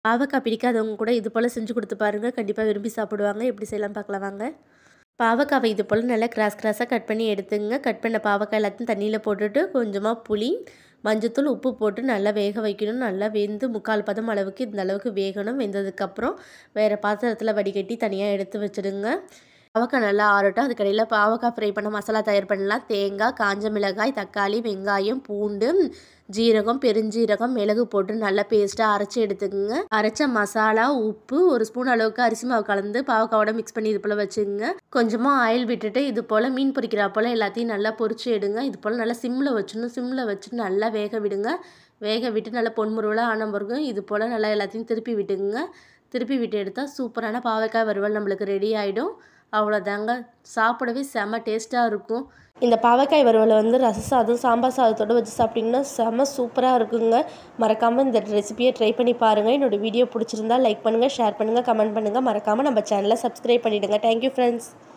பாவக்காய் பிடிக்காதவங்க கூட இது போல் செஞ்சு கொடுத்து பாருங்கள். கண்டிப்பாக விரும்பி சாப்பிடுவாங்க. எப்படி செய்யலாம் பார்க்கலாம் வாங்க. பாவக்காவை இது போல் நல்லா கிராஸாக கட் பண்ணி எடுத்துங்க. கட் பண்ண பாவக்காய் எல்லாத்தையும் தண்ணியில் போட்டுட்டு கொஞ்சமாக புளி, மஞ்சத்தூள், உப்பு போட்டு நல்லா வேக வைக்கணும். நல்லா வெந்து 3/4 பதம் அளவுக்கு இந்த அளவுக்கு வேகணும். வெந்ததுக்கப்புறம் வேறு பாத்திரத்தில் வடிகட்டி தனியாக எடுத்து வச்சுடுங்க. பாவக்காய் நல்லா ஆறட்டும். அதுக்கடையில் பாவக்காய் ஃப்ரை பண்ண மசாலா தயார் பண்ணலாம். தேங்காய், காஞ்ச மிளகாய், தக்காளி, வெங்காயம், பூண்டு, ஜீரகம், பெருஞ்சீரகம், மிளகு போட்டு நல்லா பேஸ்ட்டாக அரைச்சி எடுத்துக்கோங்க. அரைச்ச மசாலா, உப்பு, 1 ஸ்பூன் அளவுக்கு அரிசி மாவு கலந்து பாவக்காவோட மிக்ஸ் பண்ணி இது போல் வச்சுங்க. கொஞ்சமாக ஆயில் விட்டுட்டு இது போல் மீன் பொரிக்கிறா போல் எல்லாத்தையும் நல்லா பொரிச்சு எடுங்க. இது போல் நல்லா சிம்மில் வச்சிடணும். சிம்மில் வச்சுட்டு நல்லா வேக விடுங்க. வேக விட்டு நல்லா பொன்முருவலாக ஆன பிறகு இது போல் நல்லா எல்லாத்தையும் திருப்பி விட்டுங்க. திருப்பி விட்டு எடுத்தால் சூப்பரான பாவக்காய் வறுவல் நம்மளுக்கு ரெடி ஆகிடும். அவ்வளோதாங்க. சாப்பிடவே செம்ம டேஸ்ட்டாக இருக்கும். இந்த பாவக்காய் வறுவலை ரச சாதம், சாம்பார் சாதத்தோடு வச்சு சாப்பிட்டிங்கன்னா செம்ம சூப்பராக இருக்குங்க. மறக்காமல் இந்த ரெசிபியை ட்ரை பண்ணி பாருங்கள். என்னோடய வீடியோ பிடிச்சிருந்தா லைக் பண்ணுங்கள், ஷேர் பண்ணுங்கள், கமெண்ட் பண்ணுங்கள். மறக்காமல் நம்ம சேனலை சப்ஸ்கிரைப் பண்ணிவிடுங்க. Thank you friends.